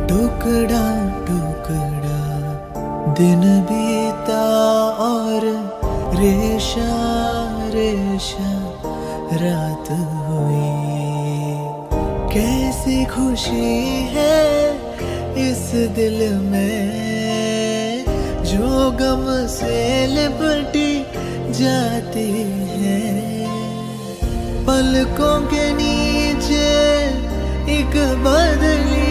टुकड़ा टुकड़ा दिन बीता और रेशा रेशा रात हुई। कैसी खुशी है इस दिल में जो गम से लिपटी जाती है। पलकों के नीचे एक बदली